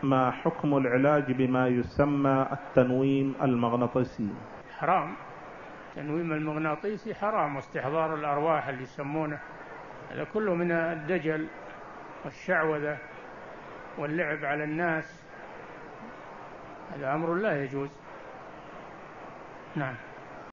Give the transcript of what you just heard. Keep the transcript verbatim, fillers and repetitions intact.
ما حكم العلاج بما يسمى التنويم المغناطيسي؟ حرام. التنويم المغناطيسي حرام، واستحضار الأرواح اللي يسمونه، هذا كله من الدجل والشعوذة واللعب على الناس، هذا أمر لا يجوز. نعم.